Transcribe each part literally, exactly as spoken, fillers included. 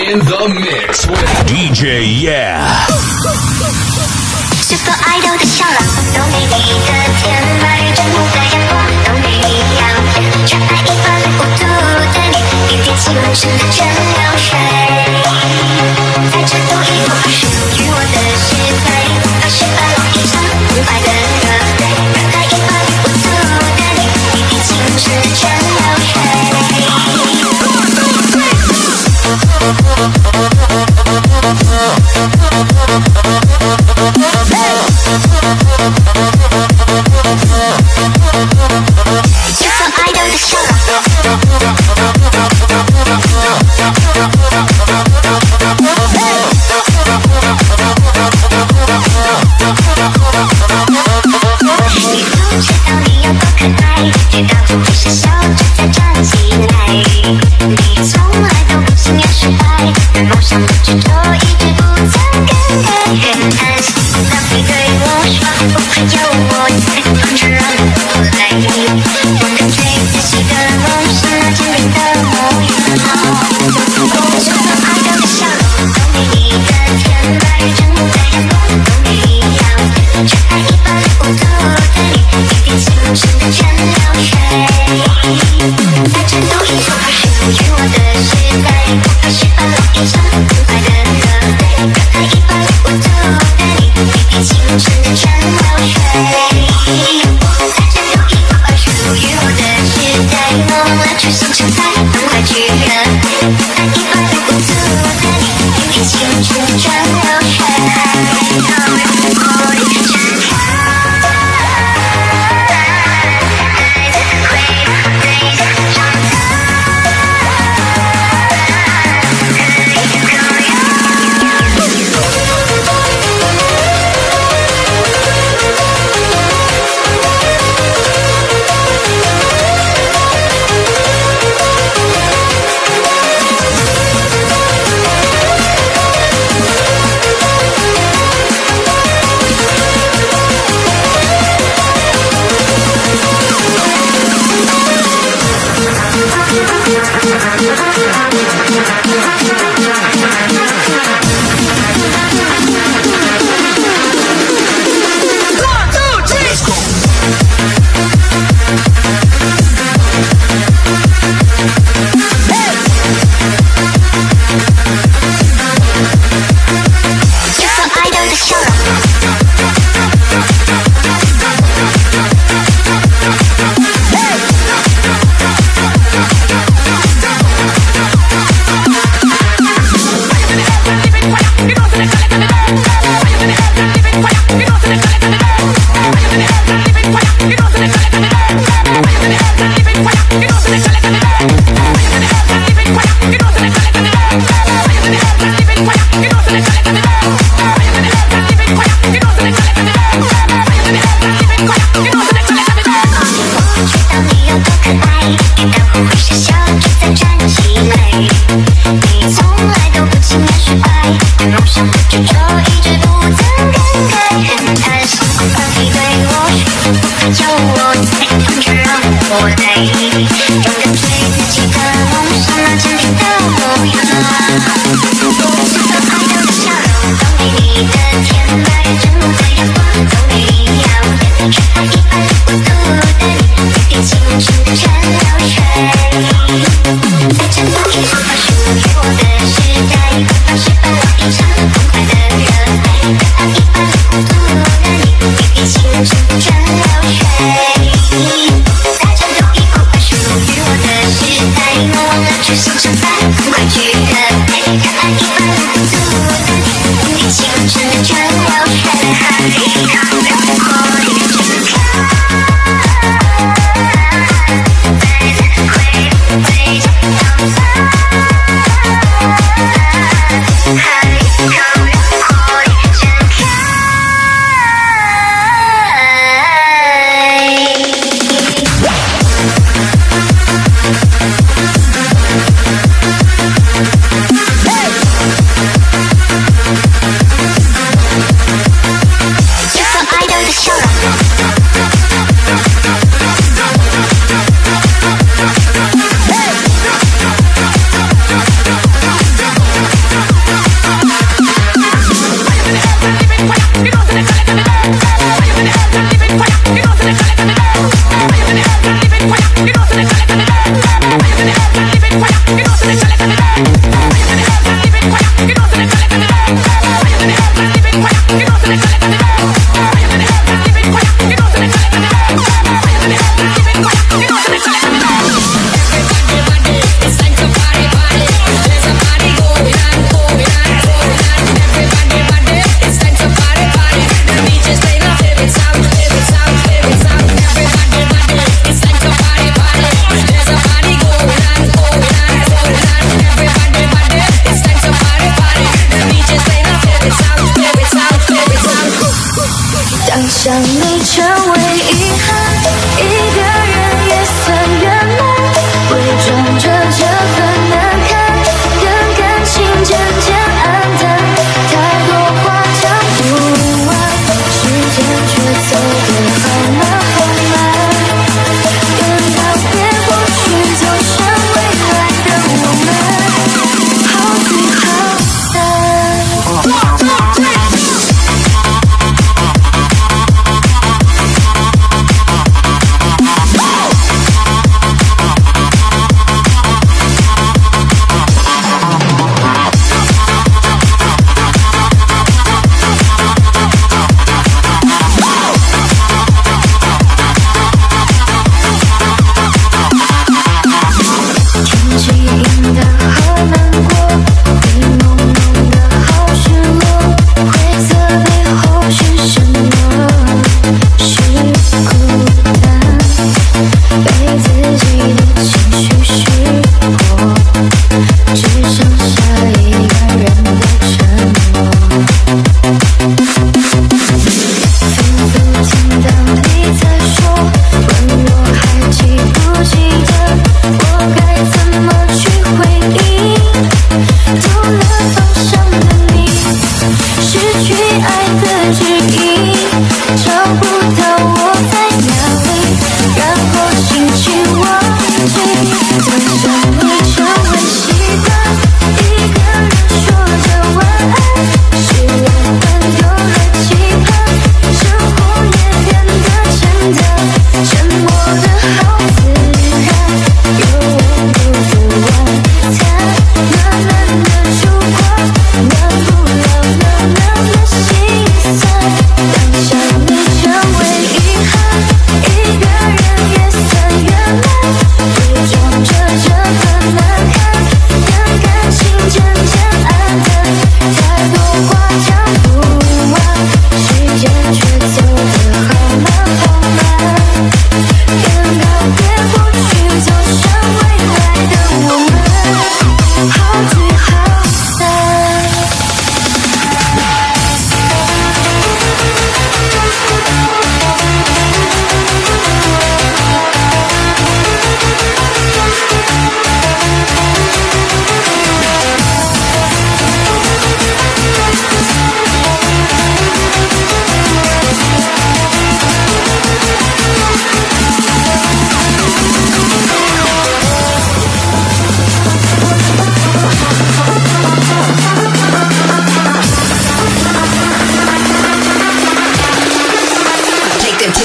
in the mix with D J Yeah。 是否爱豆的笑容都没你的甜，白日正午的阳光都没你耀眼，却爱一把无度的你，一滴青春的蒸馏水，在这独一无二属于我的时代，把十八楼一场澎湃的热泪，爱一把无度的你，一滴青春的蒸馏水。是否爱豆的笑容？你不知道你有多可爱，遇到不会是笑着再站起来。你从来都不轻言失败，对梦想不执着，一直不曾更改。原来当你对我说不会有我在，放着让你不来，我跟随自己的梦想，那坚定的模样。是否爱豆的笑容都没你的甜，白日正午的阳光都没你耀眼，却爱一把无度的你，一滴青春的蒸馏水，在这独一无二属于我的时代，把十八楼一场澎湃的热泪，爱一把无度的你，一滴青春的蒸馏水，在这独一无二属于我的时代，我忘了初心承载，澎湃巨热泪，爱一把无度的你，一滴青春的蒸馏水，让我一直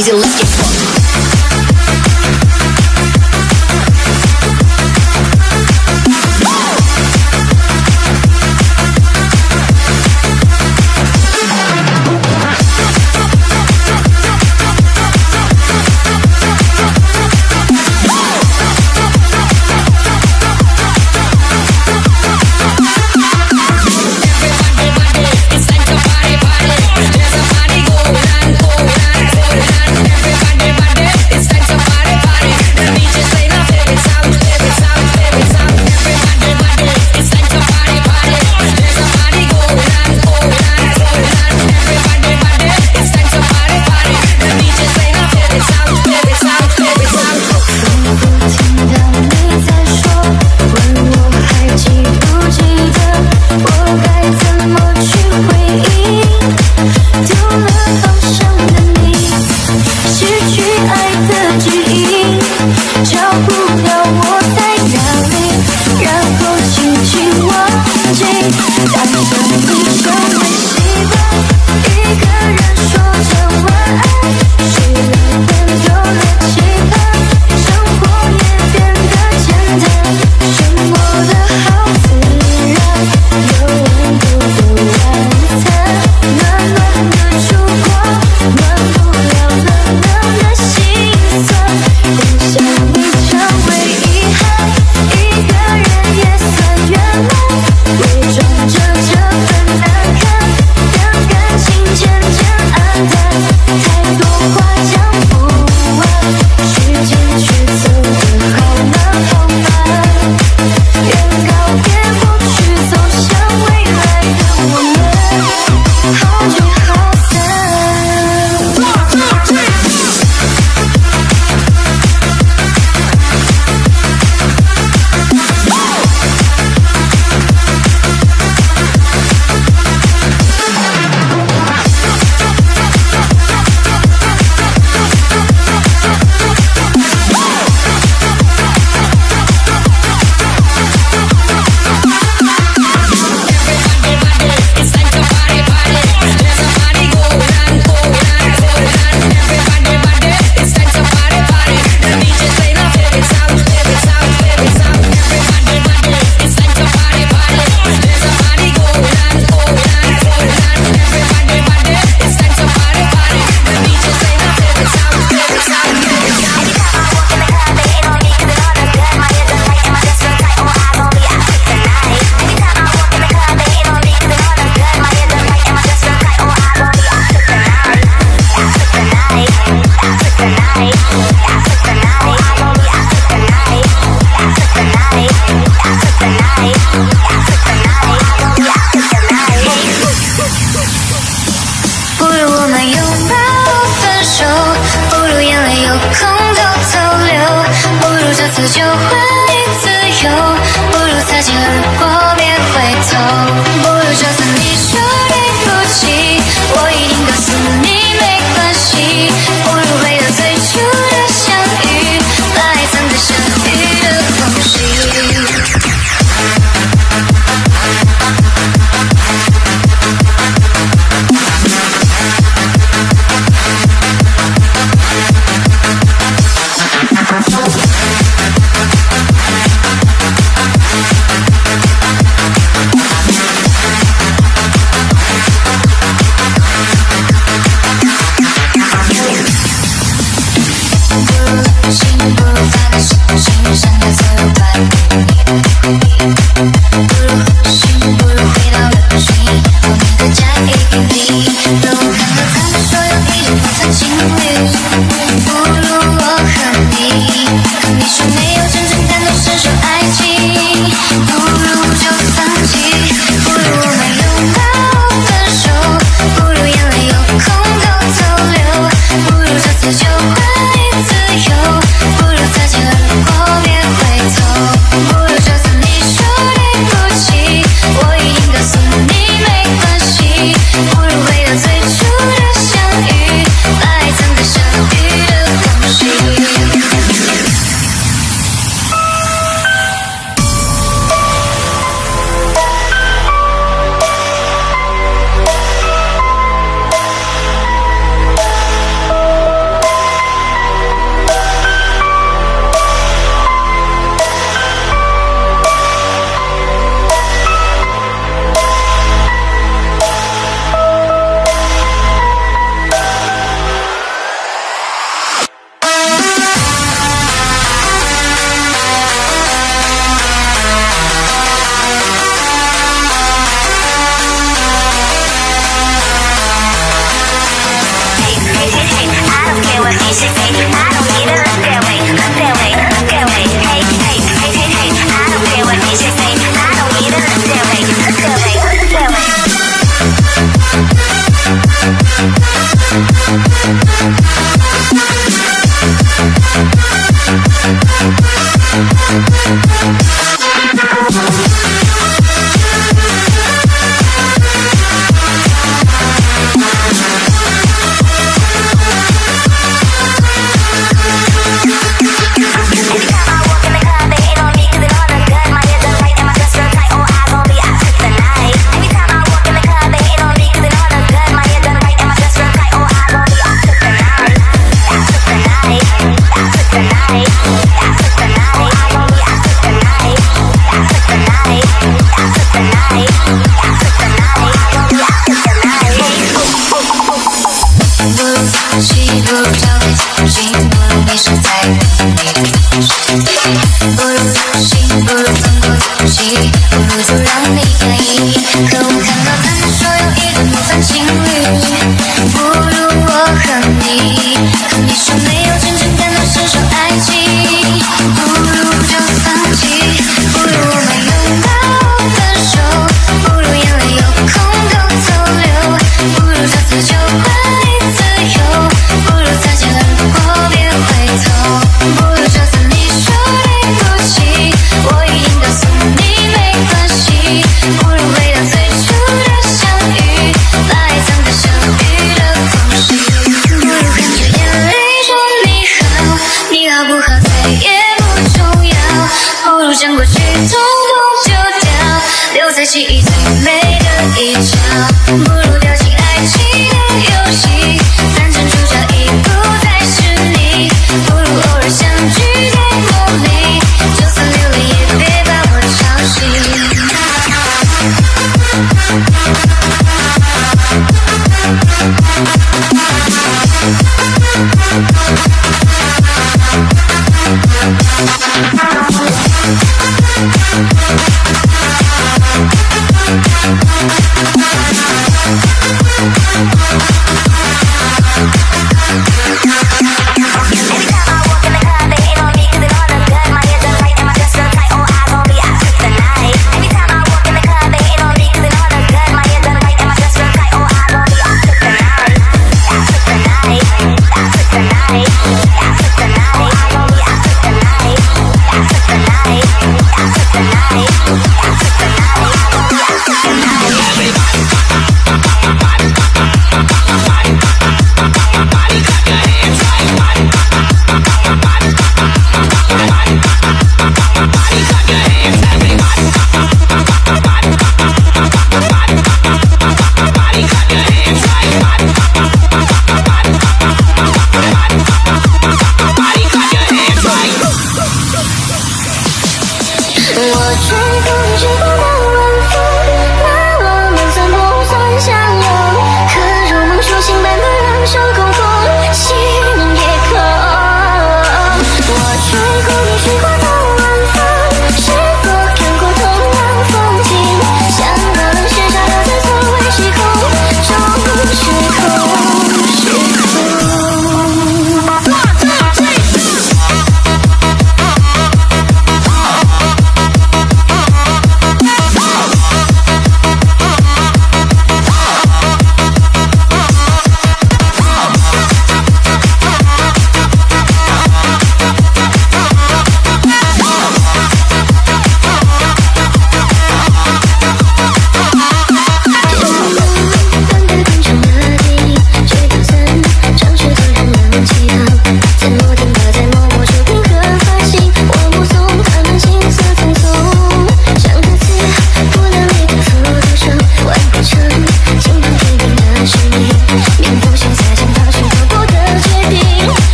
easy, let's get fucked.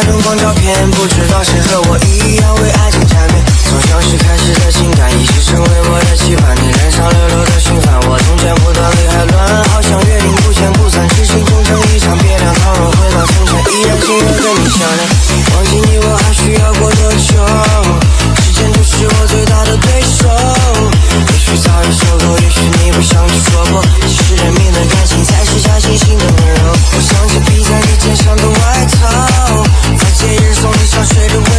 灯光照片，不知道谁和我一样为爱情缠绵。从相识开始的情感，一直成为我的期盼。你脸上流露的心烦，我从剪不断理还乱，好像约定不见不散，痴心终成一场别两。倘若回到从前，依然心愿跟你相连。忘记你我还需要过多久？时间就是我最大的对手。也许早已受够，也许你不想去说破。其实人民的感情才是假惺惺的温柔。我想起披在你肩上的外套，在节日送你香水的味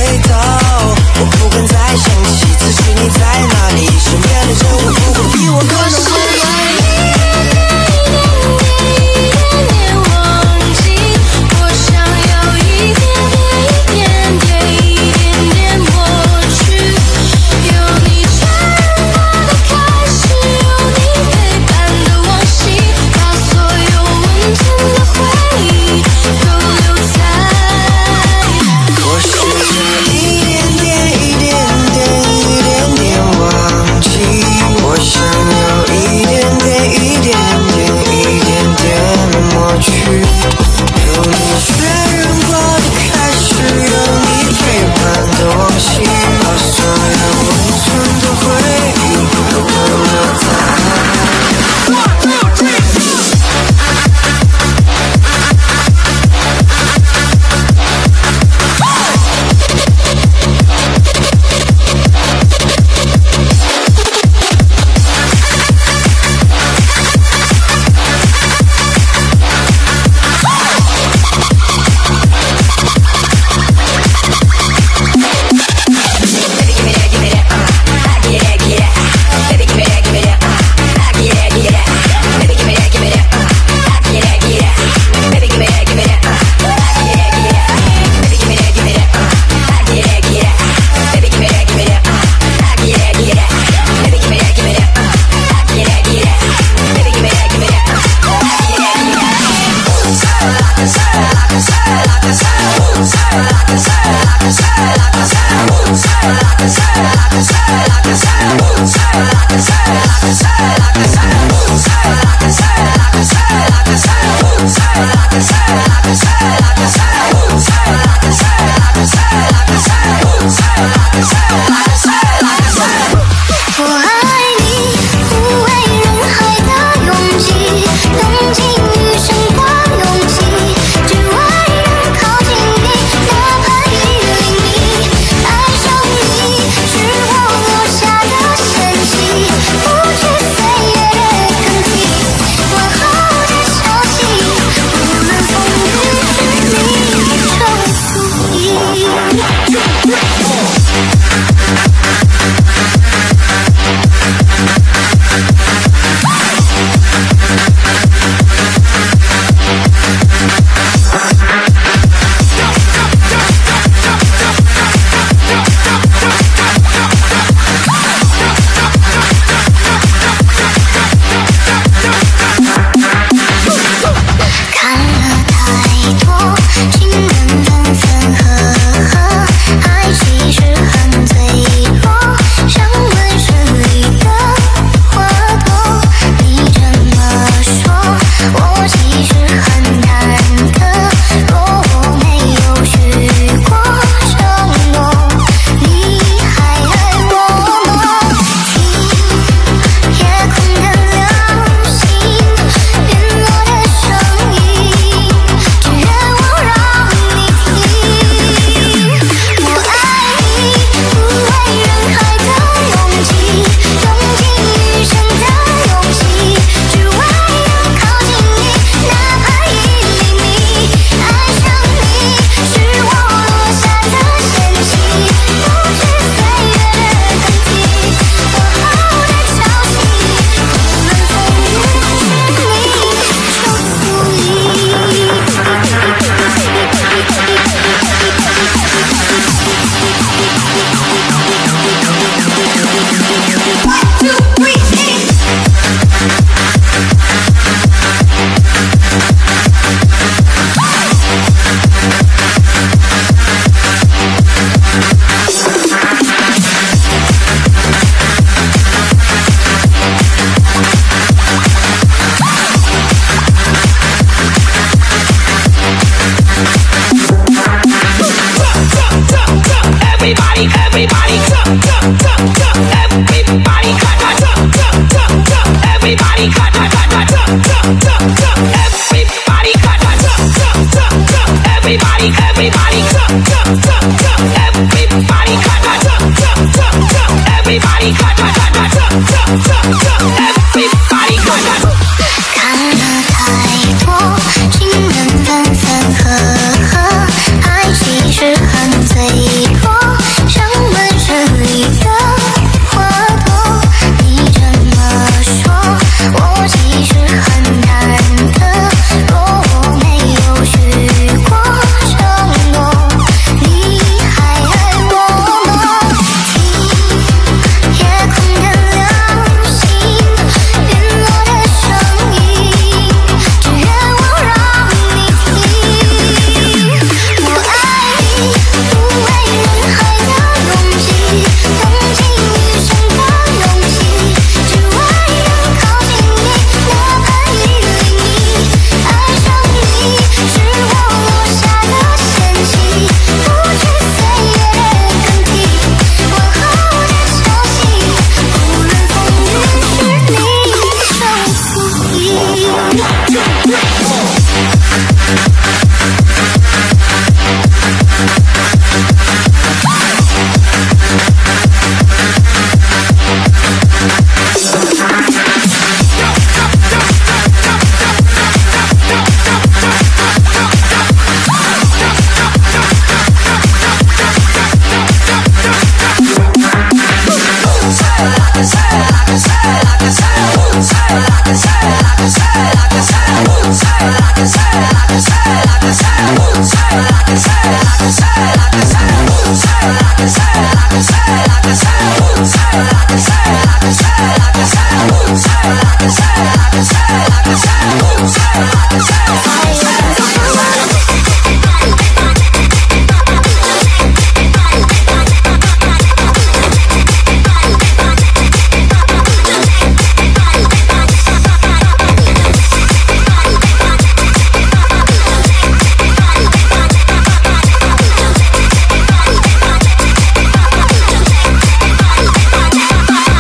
Bye.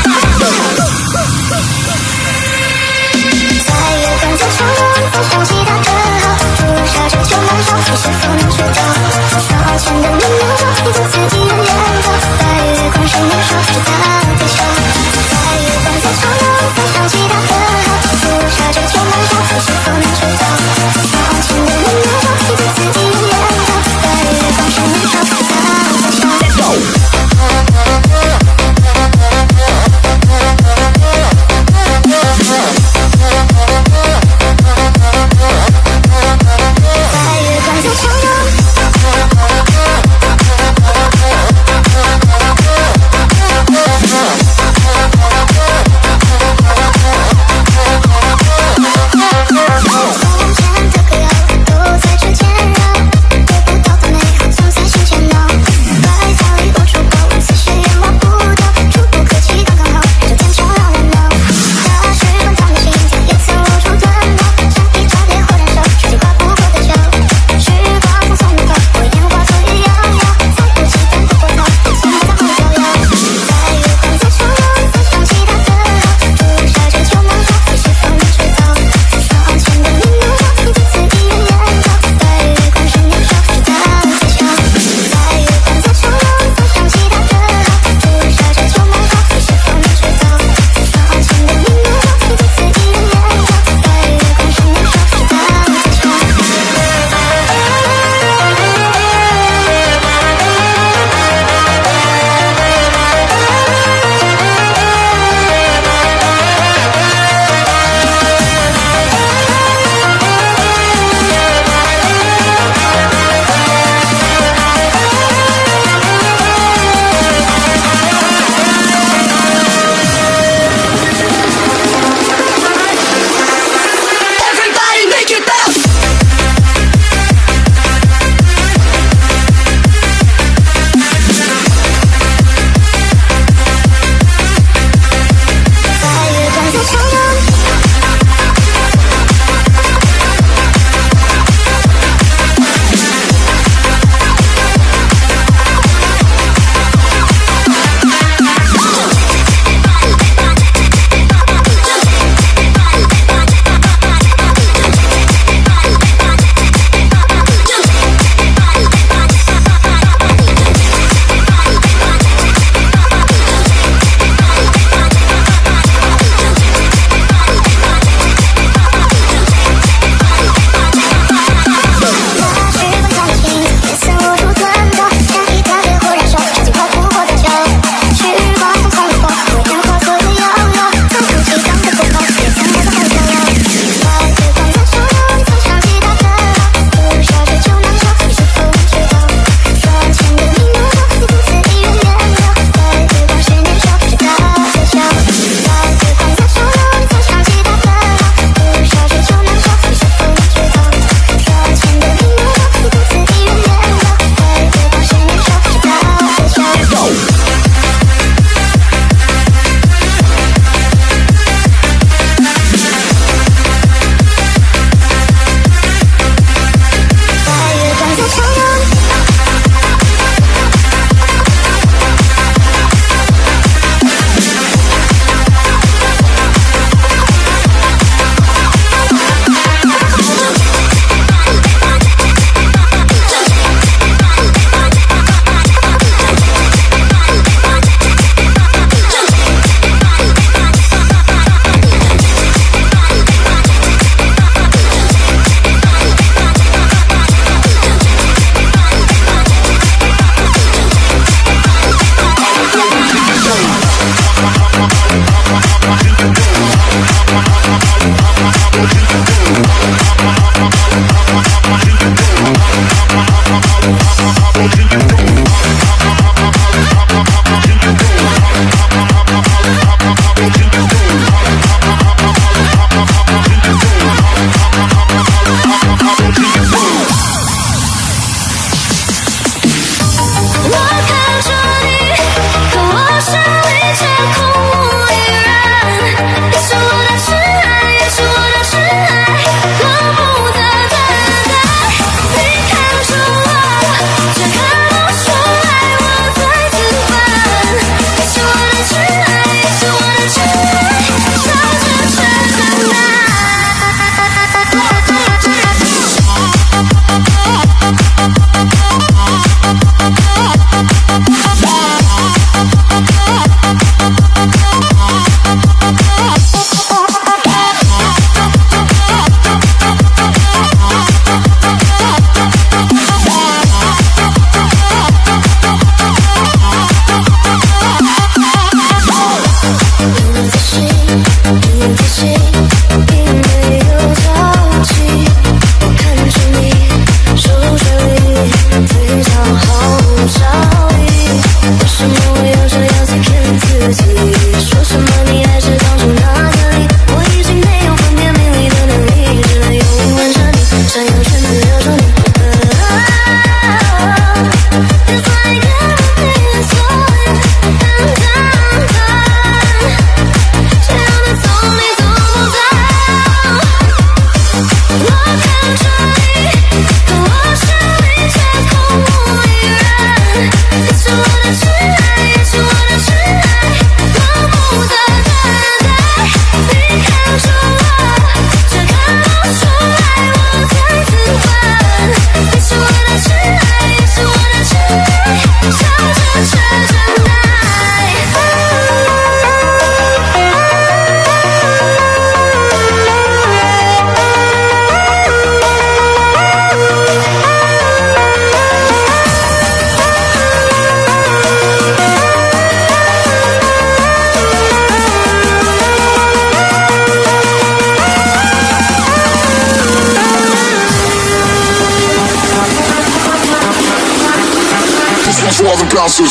losses.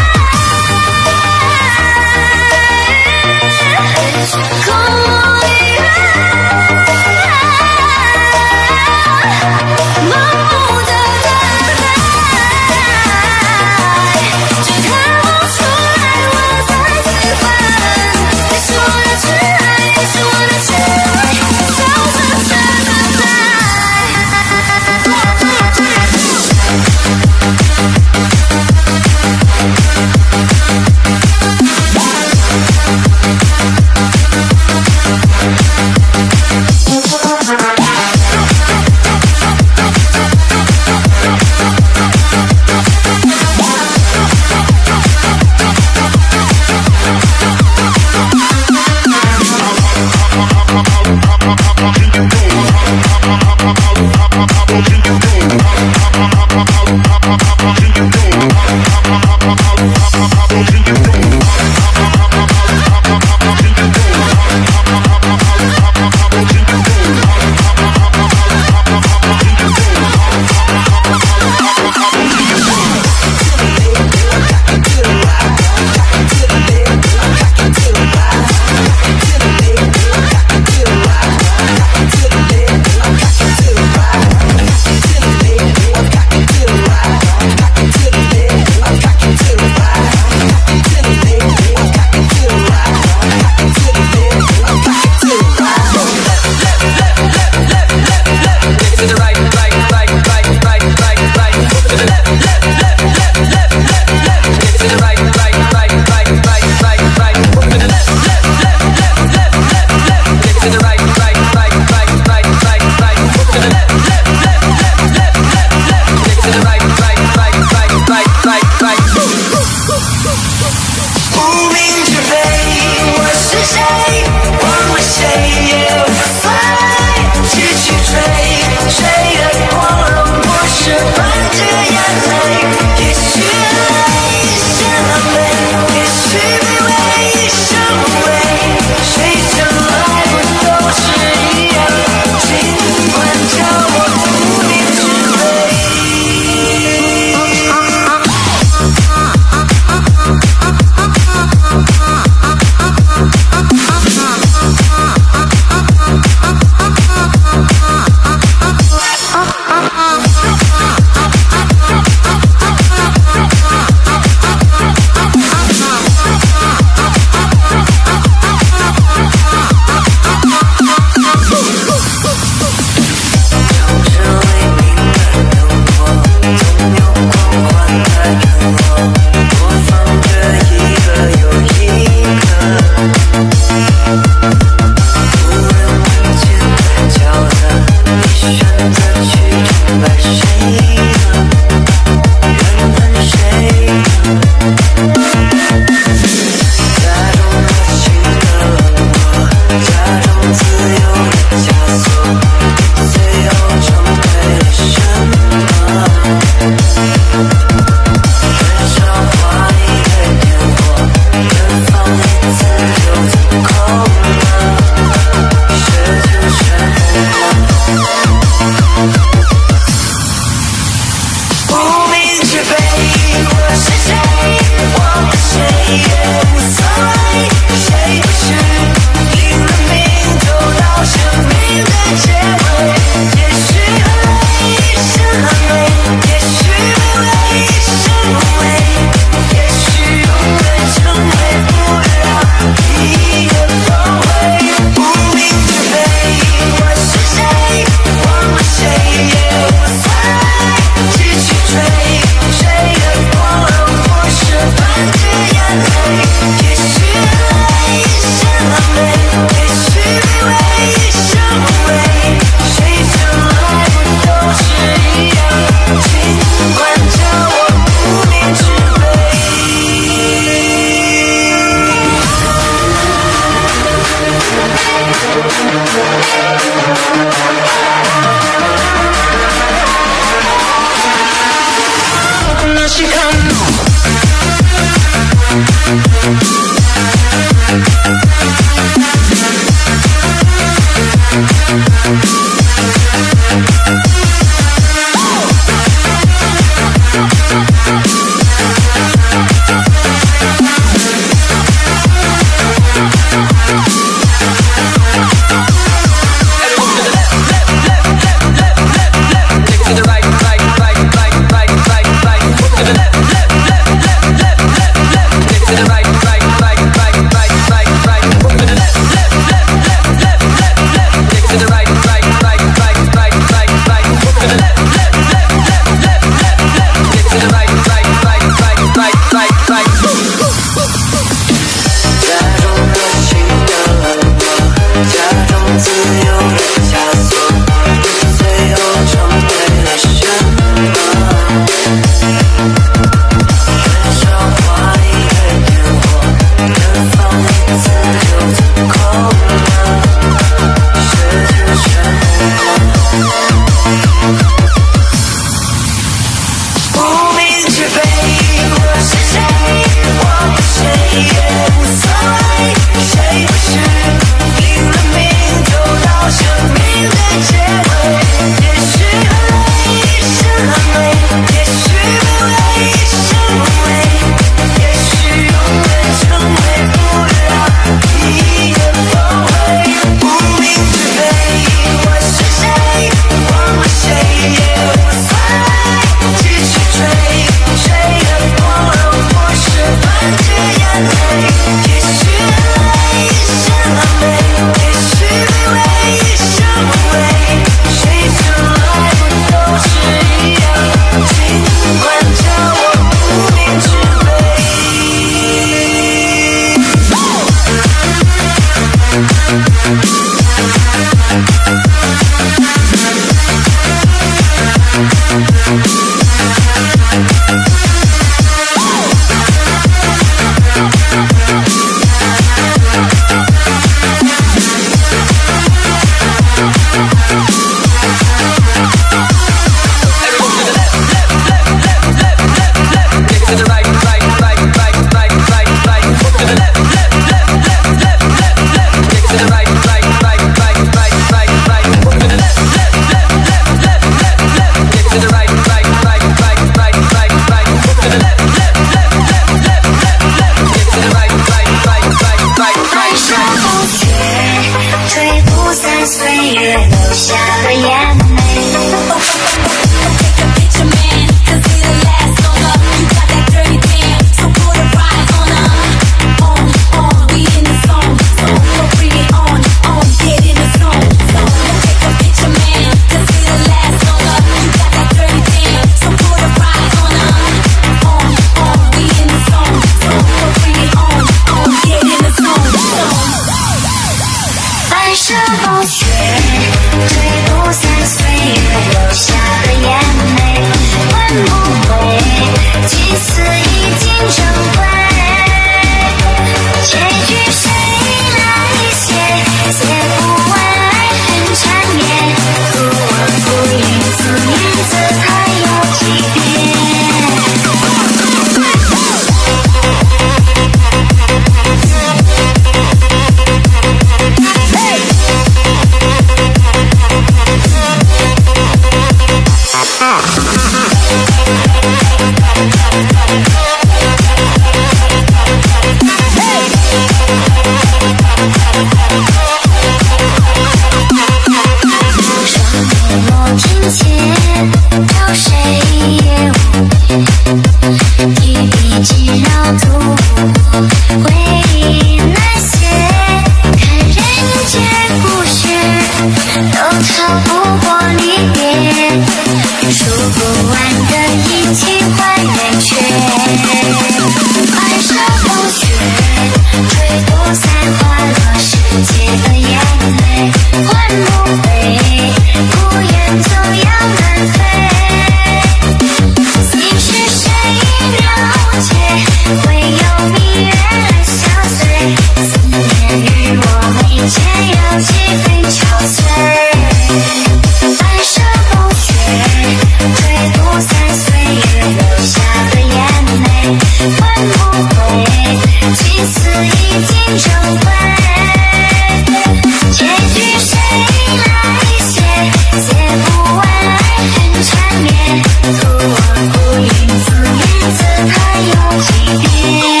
成灰。结局谁来写？写不完爱恨缠绵，图我孤影自怜，自叹有几遍。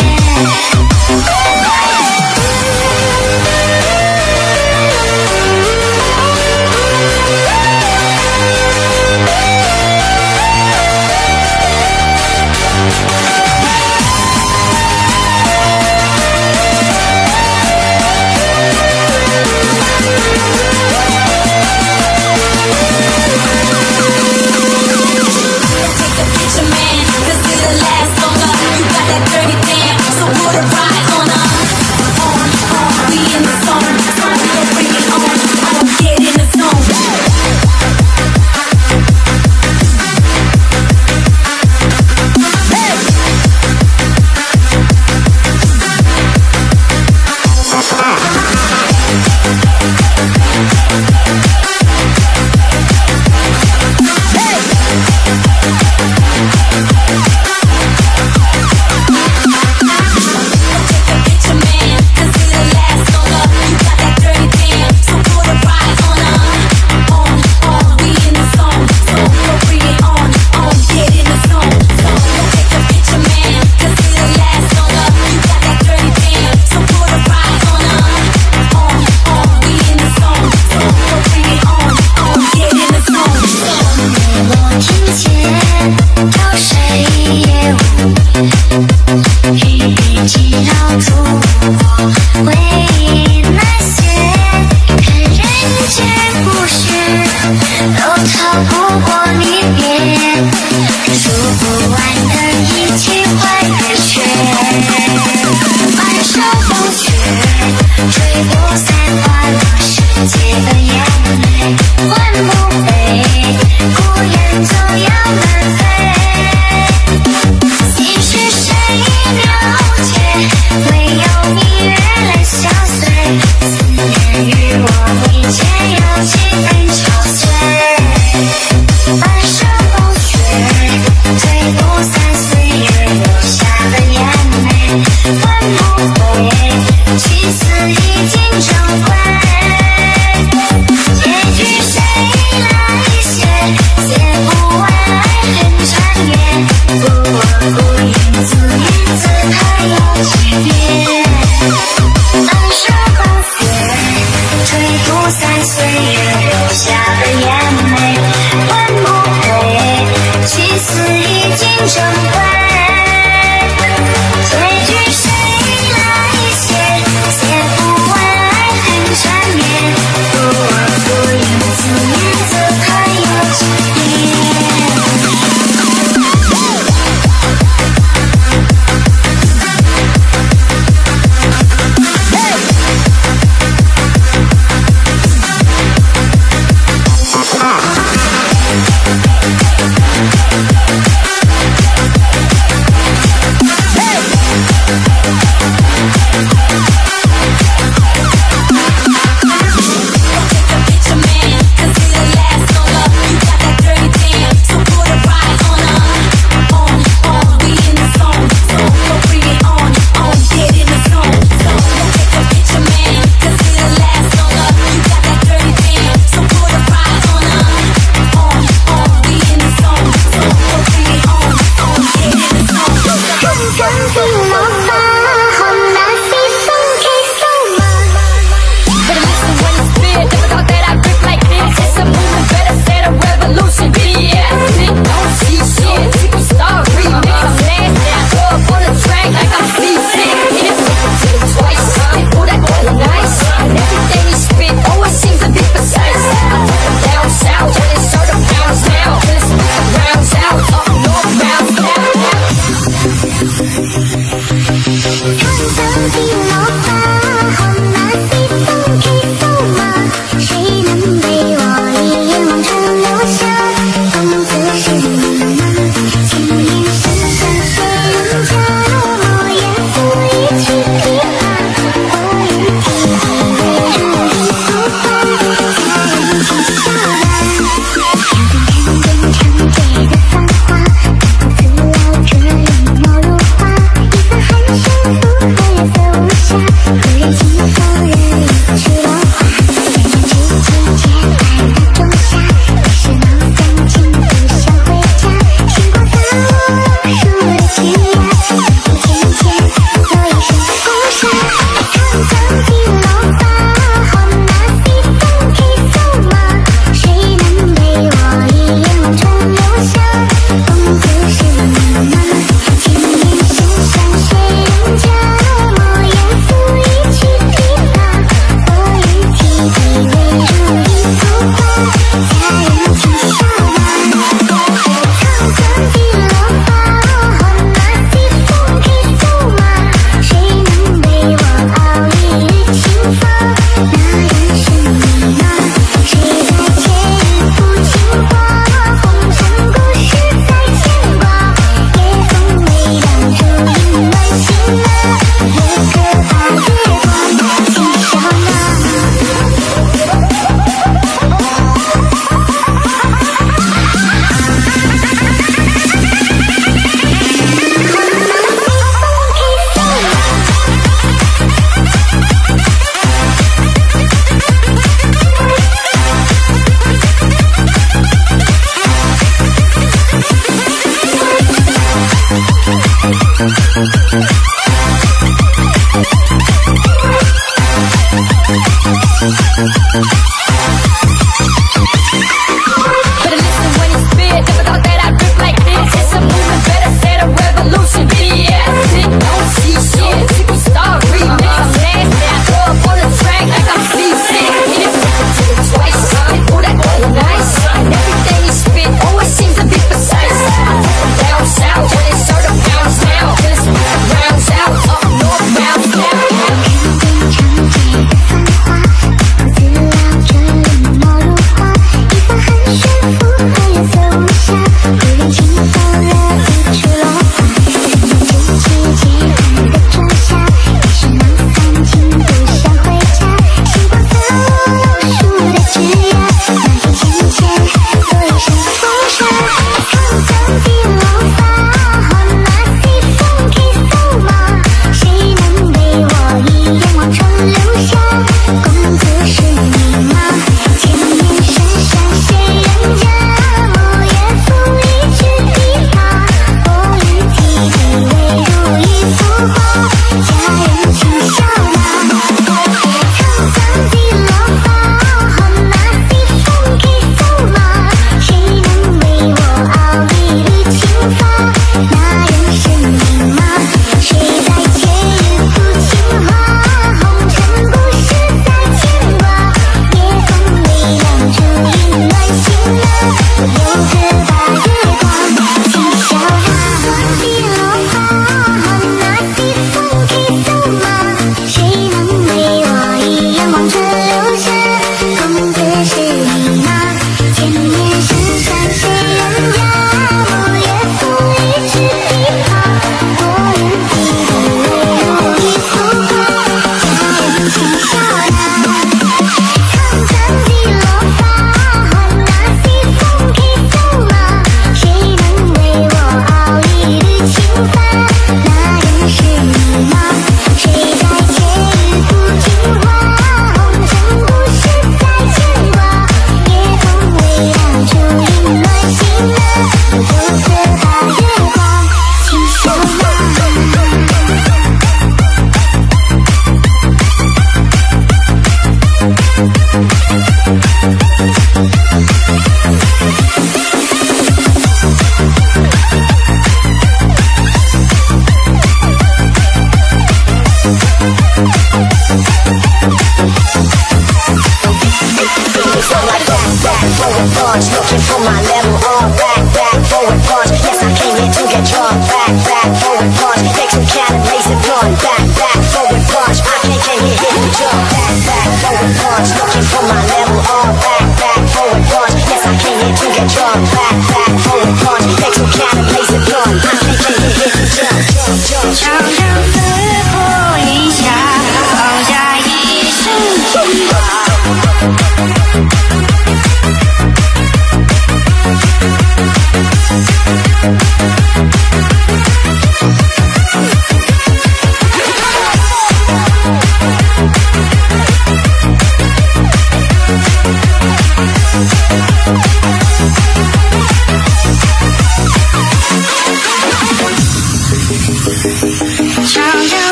起死已经成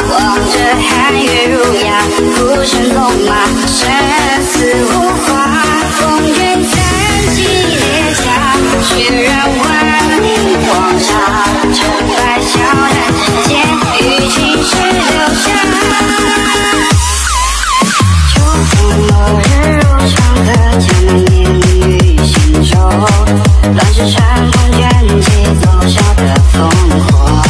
望着寒月如牙，孤身纵马，生死无话。风云散尽烈甲，血染万里黄沙。成败笑谈之间，与青史留下。秋风落日如长河，江南烟雨行舟。乱世传风卷起走小的烽火。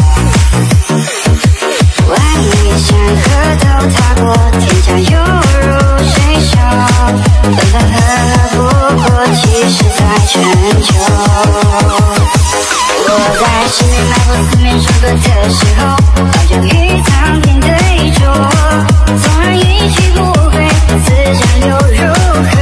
万里山河都踏过，天下犹如水手。分分合合不过，其实在春秋。我在十面埋伏四面楚歌的时候，早就与苍天对酌。纵然一去不回，此战又如何？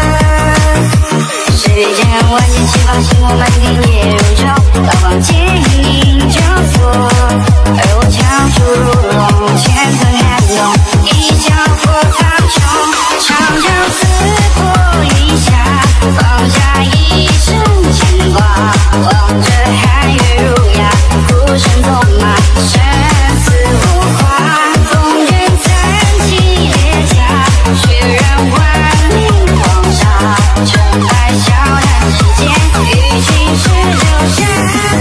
世间万箭齐发，星火满天夜如昼。刀光剑影交错，而我枪出如龙，千层寒冬，一脚破苍穹。长江刺破云霞，放下一身牵挂。望着寒月如牙，孤身纵马，生死无话。风云散尽烈甲，血染万里黄沙。成败笑谈之间，与青史留下。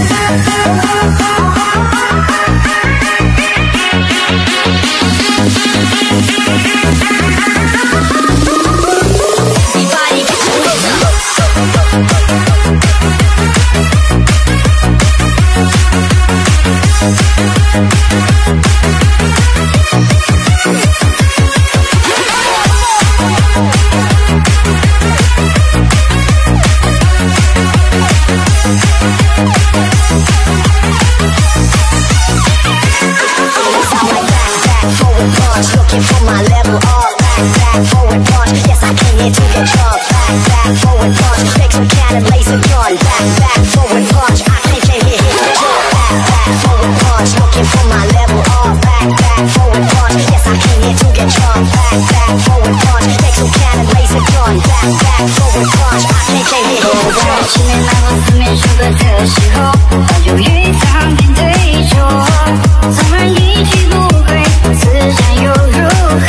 Looking for my level up, back, back, forward punch. Yes, I came here to get drunk. Back, back, forward punch. Take some cannon, laser gun. Back, back, forward punch. I came, came here, here to jump. Back, back, forward punch. Looking for my level up. Back, back, forward punch. Yes, I came here to get drunk. Back, back, forward punch. Take some cannon, laser gun. Back, back, forward punch. I came, came here, here to jump. 十面埋伏四面楚歌的时候，早就与苍天对酌。纵然一去不回，此战又如何？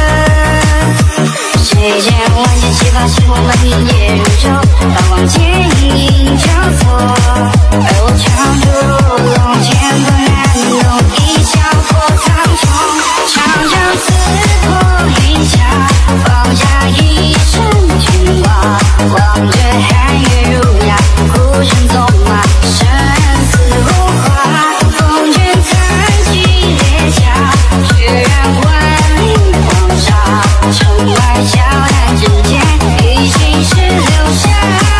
谁见万箭齐发，星火满天夜如昼。刀光剑影交错，而我枪出如龙，千分寒冬，一脚破苍穹。长江刺破云霞，放下一身牵挂。望着寒月如牙，孤身纵马，生死无话。风卷残骑烈甲，血染万里黄沙。成败笑谈之间，与青史留下。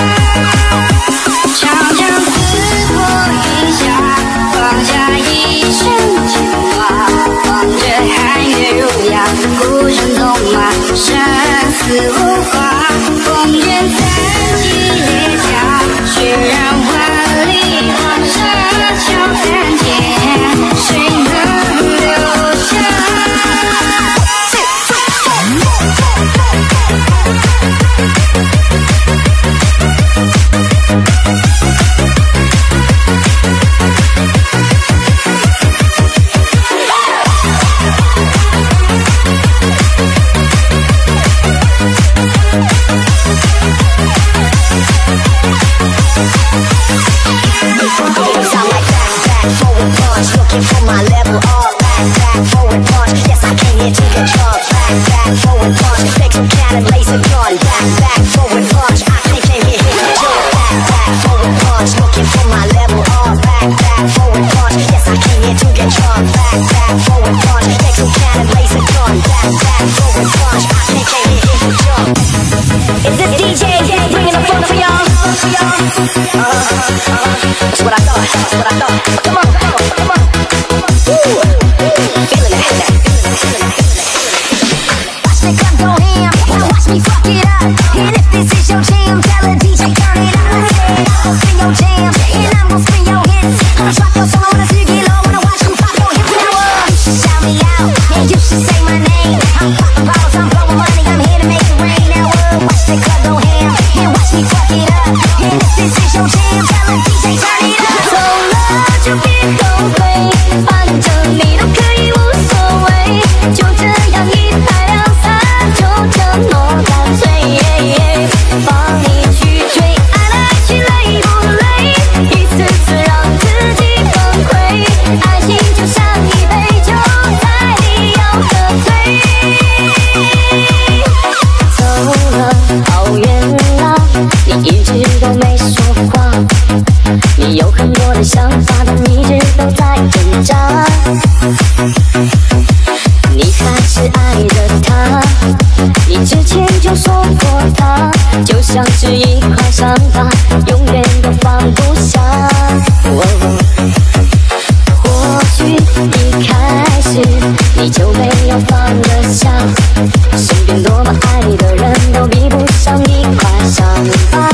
长江刺破云霞，放下一身牵挂。望着寒月如牙，孤身纵马，生死无话。风卷残骑烈甲，血染万里黄沙。笑谈间，谁能留下？ Sound like back, back, forward punch. Looking for my level up. Back, back, forward punch. Yes, I came here to get drunk. Back, back, forward punch. Take some cannon, laser gun. Back, back, forward punch. I came, came here, here to jump. Back, back, forward punch. Looking for my level up. Back, back, forward punch. Yes, I came here to get drunk. Back, back, forward punch. Take some cannon, laser gun. Back, back, forward punch. I came, came here, here to jump. Is this D J bringing the fun for y'all? For y'all? Uh, uh, that's what I thought. That's what I thought. Come on, come on, come on. Woo. 又在挣扎。你还是爱着他，你之前就说过他就像是一块伤疤，永远都放不下。哦，或许一开始你就没有放得下，身边多么爱你的人都比不上一块伤疤。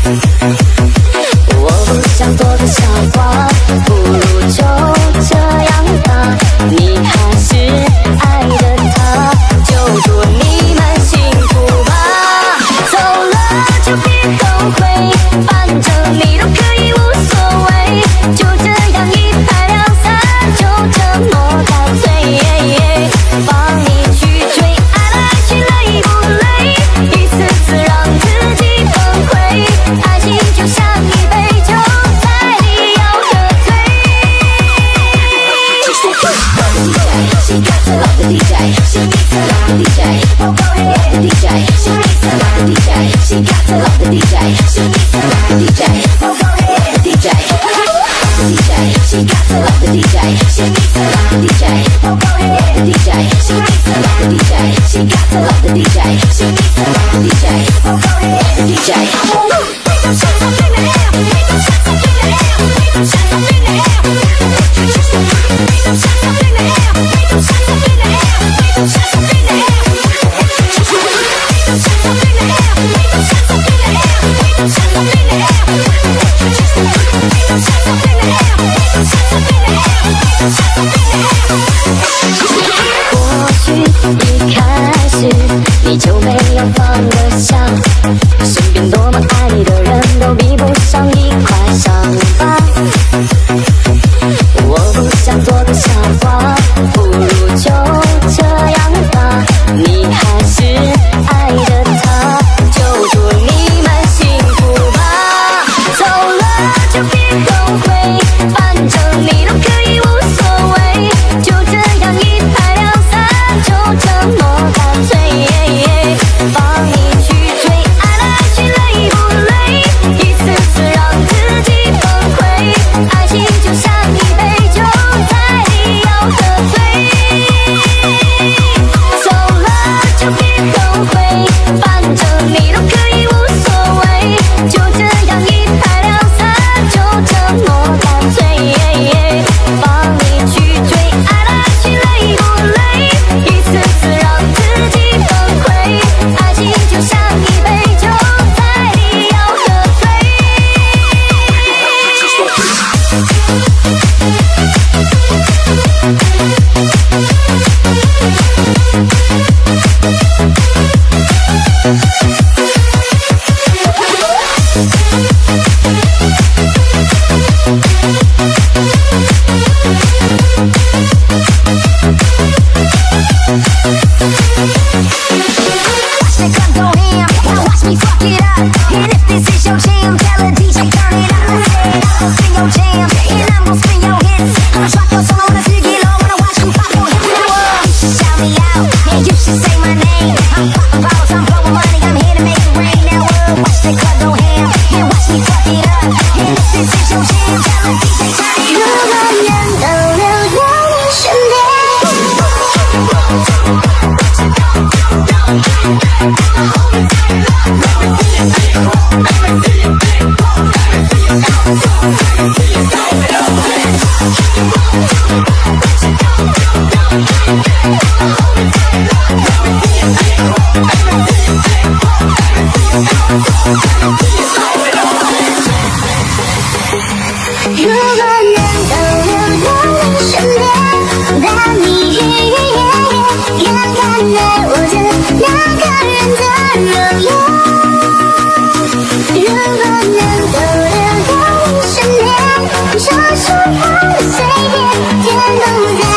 我不想做个笑话，不如就这样吧。你还是爱着他，就祝你们幸福吧。走了就别后悔，反正你都可以无所谓，就这样一拍两散，就这么干脆。帮你去追，爱的爱情累不累？一次次让自己崩溃，爱情就像一杯酒，再你要喝醉。She got to love the D J, she needs to love the D J. Oh, go ahead, the D J. She needs to love the D J. She got to love the D J. She needs to love the D J. Oh, go ahead, the D J. The D J. She got to love the D J. She needs to love the D J. Oh, go ahead, the D J. She needs to love the D J. She got to love the D J. She needs to love the D J. Oh, go ahead, the D J. Make them shots up in the air. Make them shots up in the air. Make them shots up in the air. Make them shots up in the air. Make them shots up in the air. Make them shots up in the air. Make them shots up in the air. Make them shots up in the air. Make them shots up in the air. Make them shots up in the air. Make them shots up in the air. Make them shots up in the air. 或许一开始你就没有放得下，身边多么爱你的人都比不上一块伤疤。我不想做个笑话，不如就这样吧。你还是爱着他，就祝你们幸福吧。走了就别后悔，反正你都可以无所谓，就这样一拍两散，就这么干脆。帮你去追，爱的爱情累不累？一次次让自己崩溃，爱情就像一杯酒，再你要喝醉。走了就别后悔，反正你都可以无所谓，就这样一拍两散，就这么干脆。帮你去追，爱的爱情累不累？一次次让自己崩溃，爱情就像一杯酒，再你要喝醉。Watch the club go ham, now watch me fuck it up. And if this is your jam, tell a D J turn it up. I said I'ma spin your jam, and I'm gon' spin your hits. I'ma rock your song on a 즐기러 wanna watch you pop your hips. Now you should shout me out, and you should say my name. I'm popping bottles, I'm blowing money, I'm here to make it rain. Now uh, watch the club go ham, and watch me fuck it up. And if this is your jam, tell a D J turn it up. 如果能够留在你身边。如果能够留在你身边，当你眼看着我的那个人的容颜。如果能够留在你身边，说实话随便，天都在。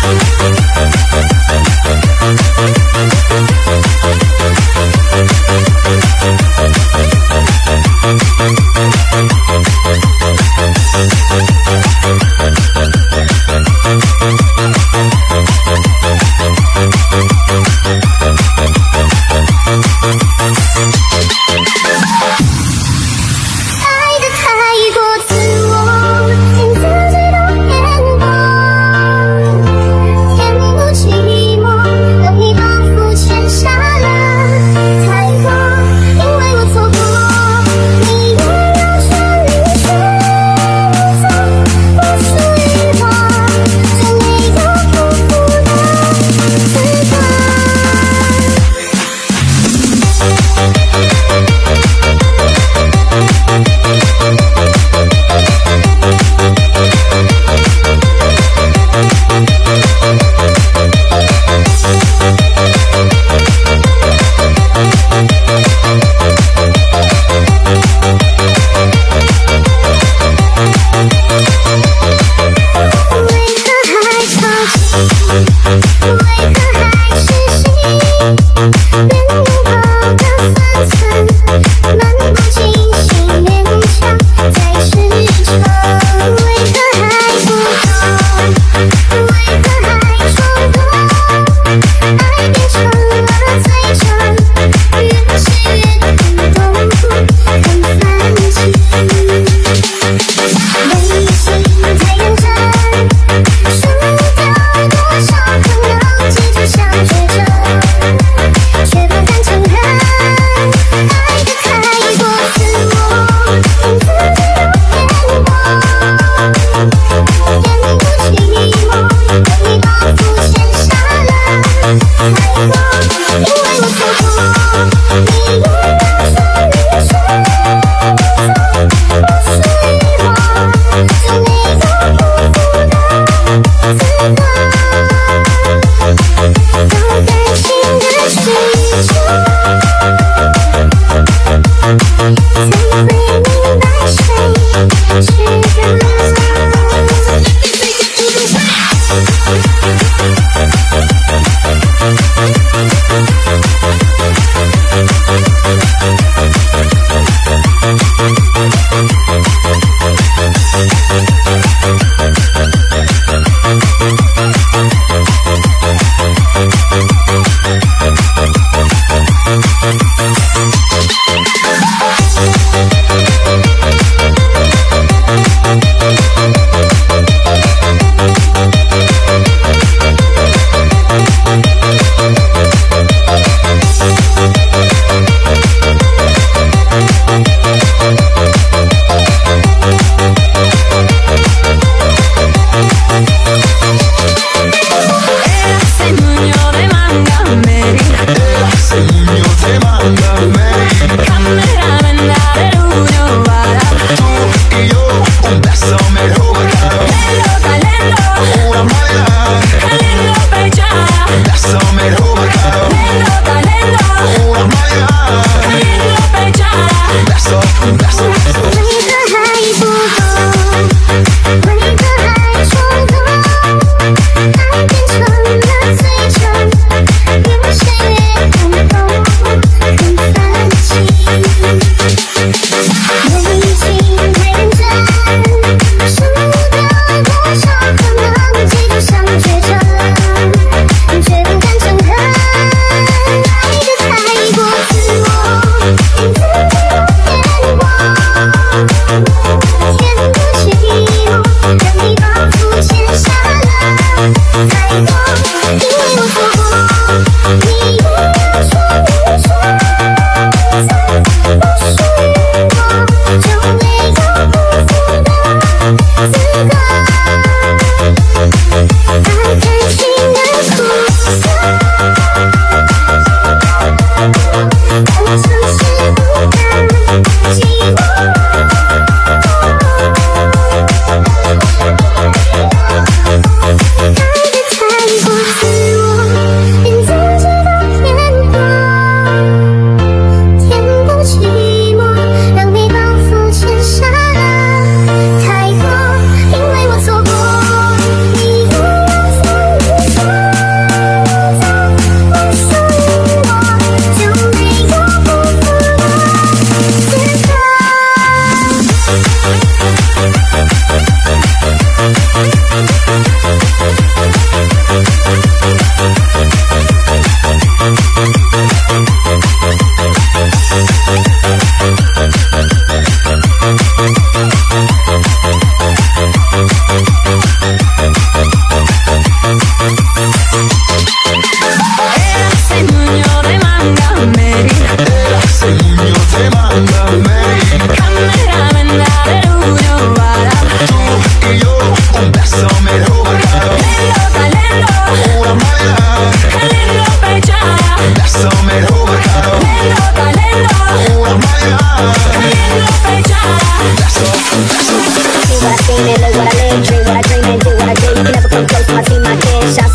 爱的太过自我。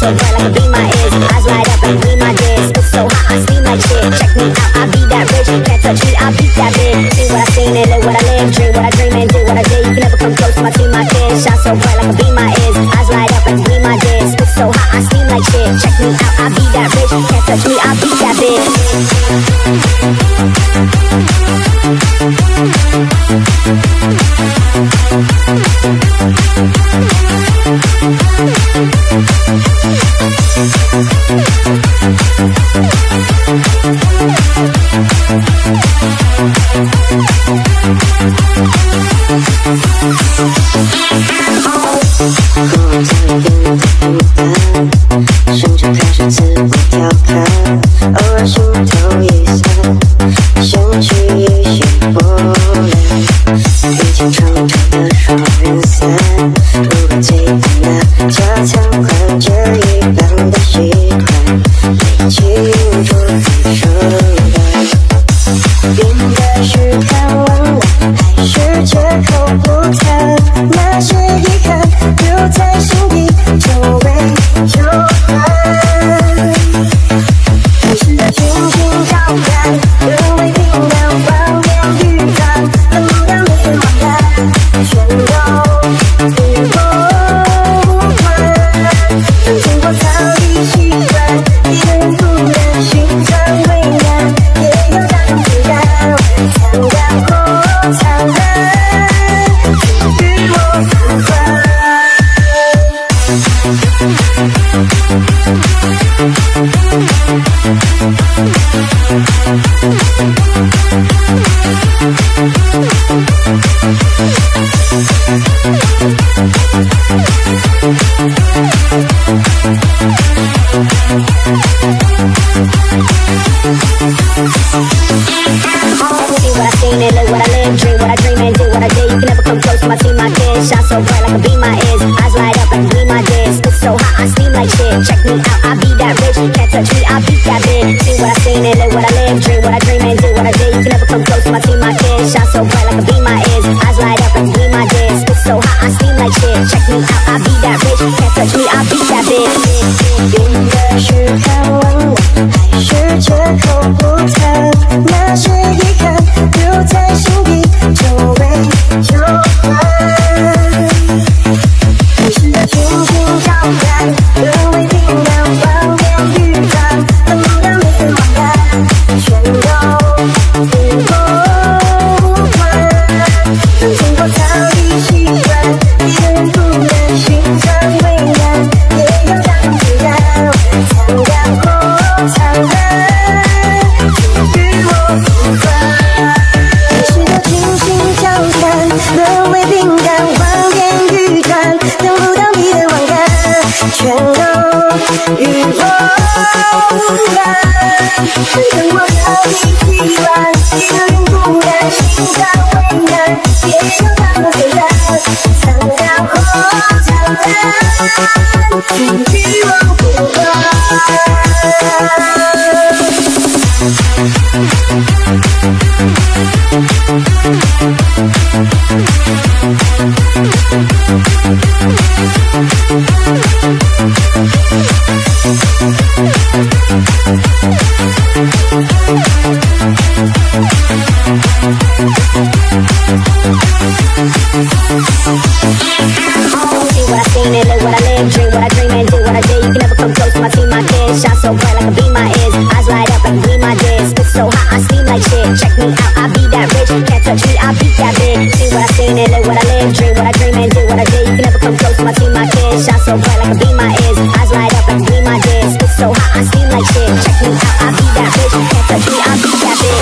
so bright like a beam my ears. Eyes light up and gleam my dick. Spit so hot, I steam like shit. Check me out, I be that rich. Can't touch me, I beat that bitch. See what I seen and live what I live. Dream what I dream and do what I did. You can never come close to my team, my kids. Shine so bright like a beam my ears. Eyes light up and gleam my dick. Spit so hot, I steam like shit. Check me out, I be that rich. Can't touch me, I beat that bitch. 甚至开始自我调侃，偶尔心头一酸，掀起一些波澜。遇见长长的双人伞，如果最烦的加强款，这一般的习惯，已经逐渐生淡。变的是看完了，还是绝口不谈？那些遗憾留在心底，就为就好。你是在轻轻交谈，人为平淡，幻变预感，等不到每个晚安，全都与我无关。曾经过早已习惯，一个人孤单，心肠为难，也有那种自然，惨淡或灿烂，与我无关。 See what I seen and live what I live. Dream what I dream and do what I did. You can never come close to my team, my kids. Shine so bright like a beam my ears. Eyes light up and gleam my dick. Spit so hot, I steam like shit. Check me out, I be that rich. Can't touch me, I beat that bitch. See what I seen and live what I live. Dream what I dream and do what I did. You can never come close to my team, my kids. Shine so bright like a beam my ears. Eyes light up and gleam my dick. Spit so hot, I steam like shit. Check me out, I be that rich. Can't touch me, I beat that bitch. 变的是看完了，还是绝口不谈？那些遗憾留在心底，就为就好。你是在轻轻交谈，人为平淡，幻变预感，等不到每个晚安，全都与我无关。曾经过早已习惯，一个人孤单，心肠为难，也有那种自然，惨淡或灿烂，与我无关。你是在轻轻交谈，沦为平淡，幻变预感，等不到你的晚安，全都与我无关。等我早已习惯，一个人孤单，心肠为难，也有那么自然，惨淡或灿烂，与我无关。 See what I seen and live what I live. Dream what I dream and do what I did. You can never come close to my team, my kids. Shine so bright like a beam my ears. Eyes light up and gleam my dick. Spit so hot, I steam like shit. Check me out, I be that rich. Can't touch me, I beat that bitch. See what I seen and live what I live. Dream what I dream and do what I did. You can never come close to my team, my kids. Shine so bright like a beam my ears. Eyes light up and gleam my dick. Spit so hot, I steam like shit. Check me out, I be that rich. Can't touch me, I beat that bitch.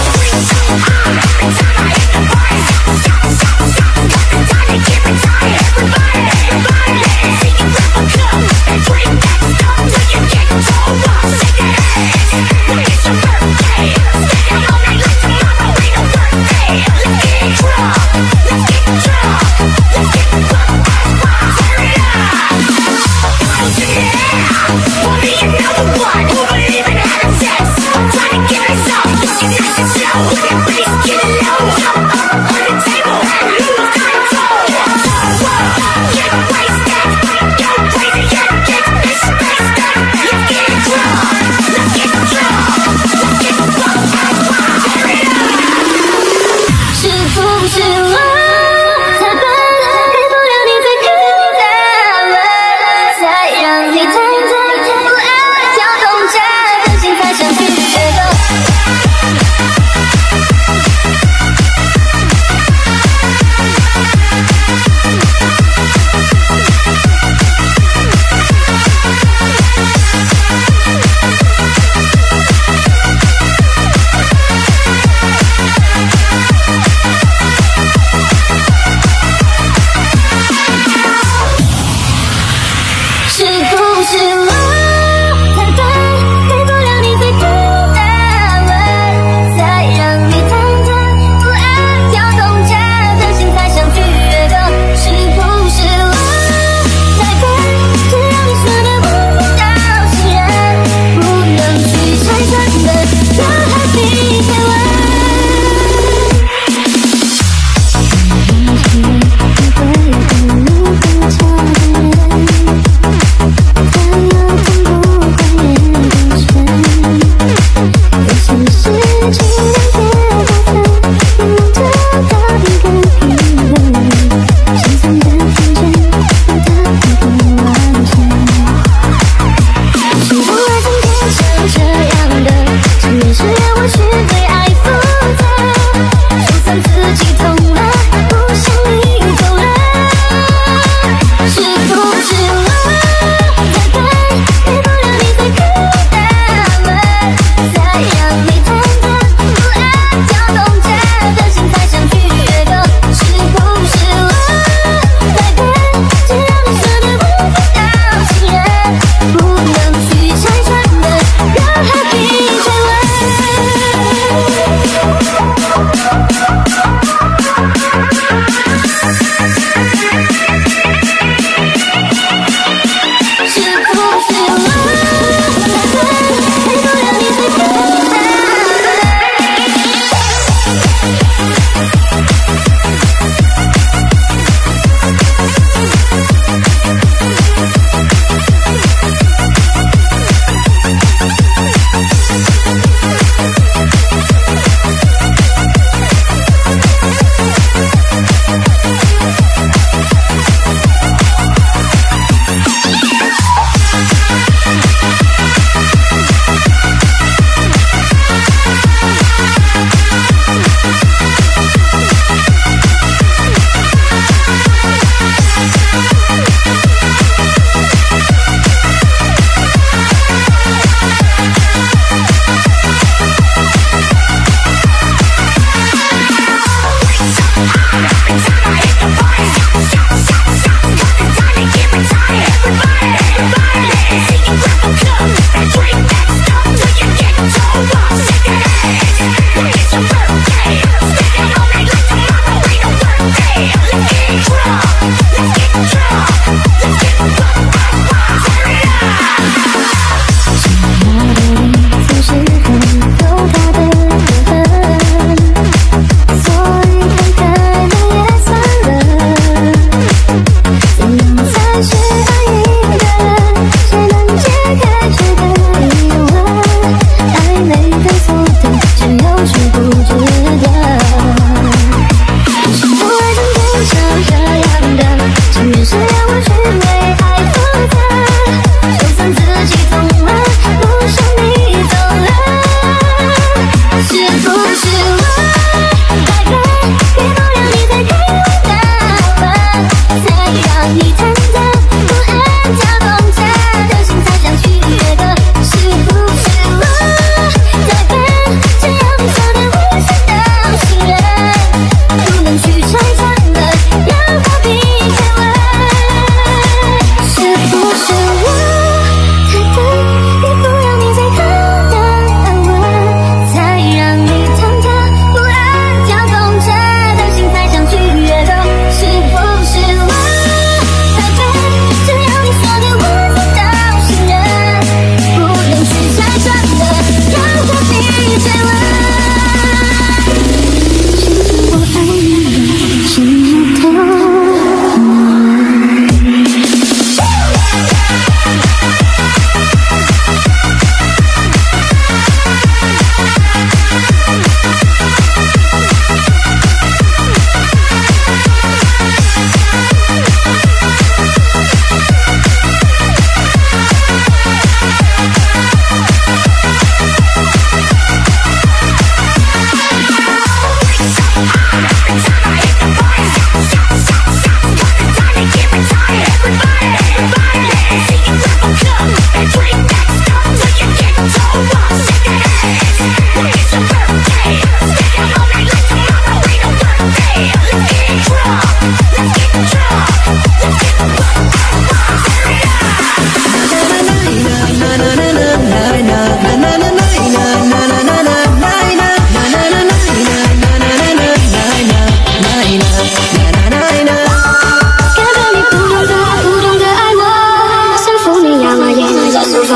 Get wasted, go crazy, yeah, get this space back. 失落，才笨，给不了你最可的答案，才让你太太不安，跳动着的心才想去解构。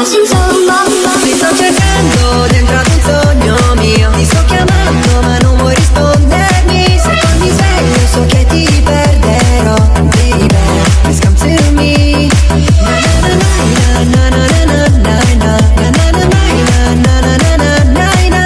facendo mamma. Ti sto cercando dentro ad un sogno mio, ti sto chiamando ma non vuoi rispondermi. Se poi mi sveglio so che ti perderò, baby, please come to me. Na na na na na na na na na na na na na na na na na.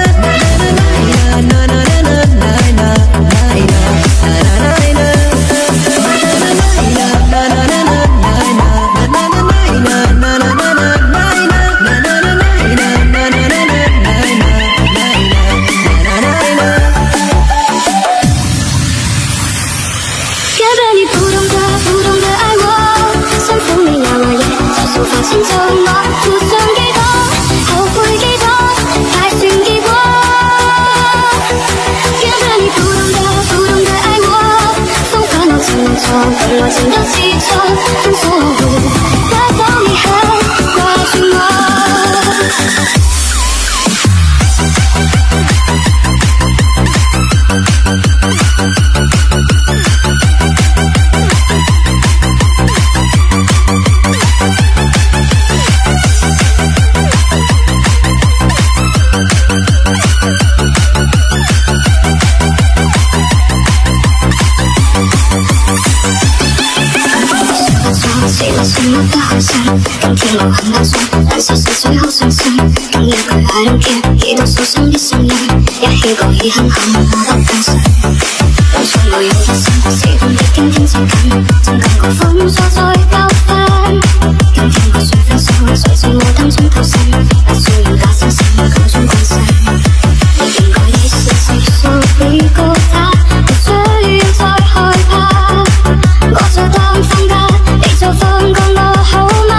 I don't care， 幾多數生的信仰，一起過已很好，我不更想。我從無有一生，適當的傾聽接近，曾感覺封鎖再交分。今天我想分手，誰知我擔心透心，不需要假惺惺，口中關心。你應該已是細數你個他，不需要再害怕。我就當放假，你就放過我好嗎？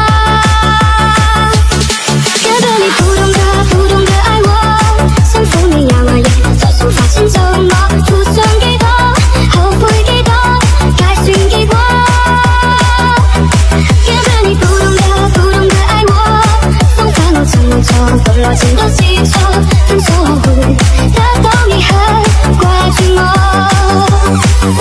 先做我付上幾多，後悔幾多，計算結果。要對你不懂的不懂的愛我，放開我怎麼做，本來情都是錯，分手後會得到你很掛住我。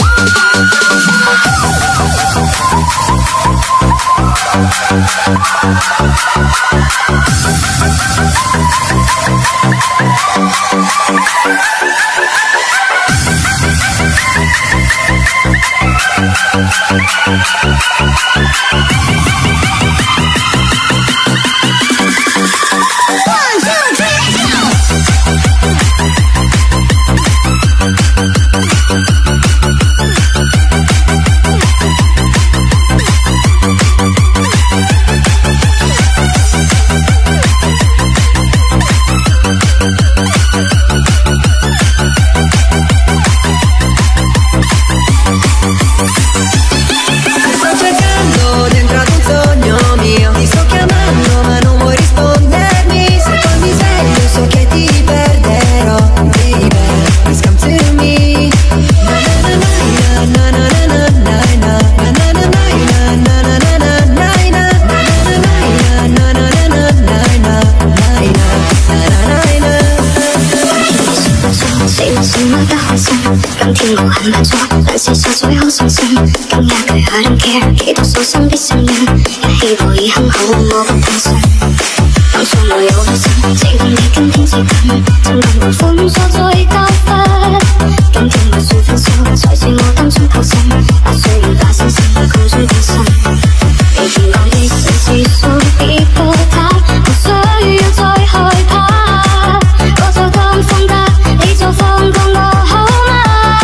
我很不錯，但事實最好信心。今日佢 I don't care， 幾多數生的信仰，一起過已很好，我不太想。當初我有開心，只當你今天接近，曾感覺封鎖再交分。今天我算分手，才是我擔心透心，不需要假惺惺，口中關心。你見我的事事數別個他，無需要再害怕。我就當放假，你就放過我好嗎？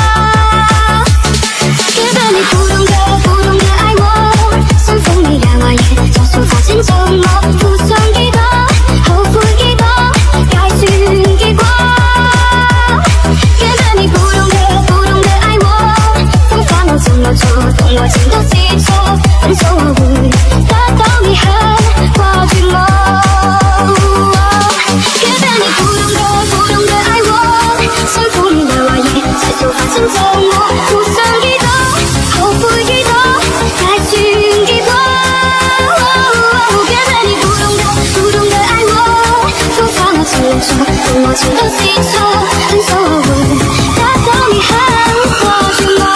先做我付上幾多，後悔幾多，計算結果。原來你不懂的不懂的愛我，放下我怎麼做，懂愛情都是錯，分手後會得到你很掛住我。原來你不懂的不懂的愛我，辛苦你的話也才做法先做我付上幾多，後悔幾多，計算結果。懂愛情都是錯，分手後會得到你很掛住我。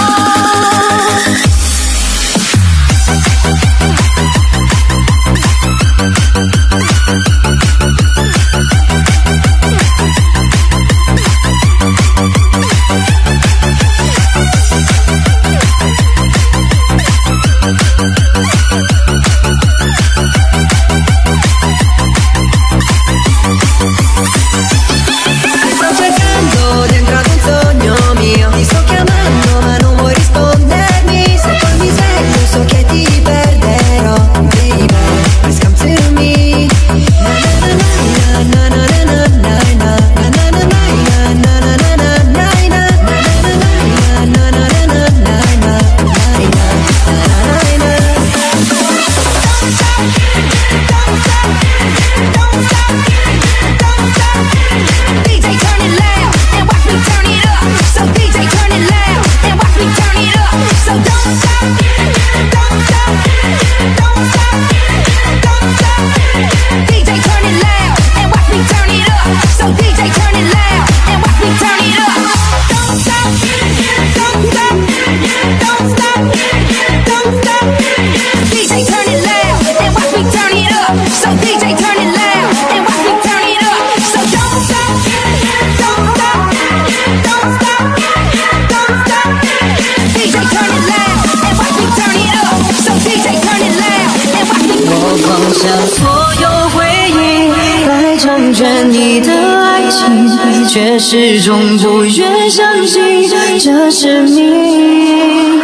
成全你的爱情，却始终不愿相信这是命。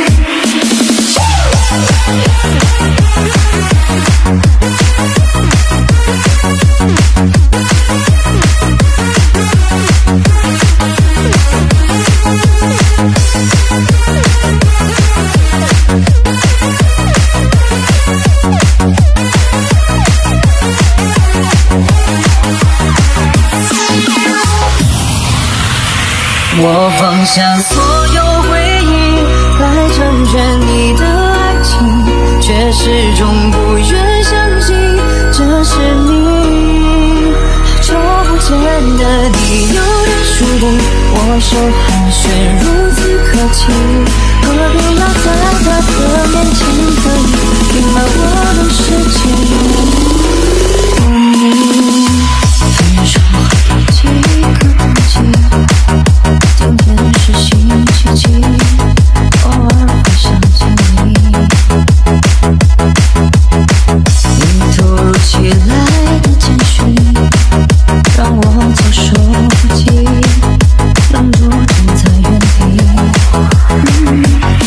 我放下所有回忆来成全你的爱情，却始终不愿相信这是命。好久不见的你有点疏离，我手寒暄如此客气，何必要在他的面前刻意隐瞒我的事情。分手后几个冬季，今天是星期几，偶尔会想起你。你突如其来的简讯，让我措手不及，愣住站在原地。嗯、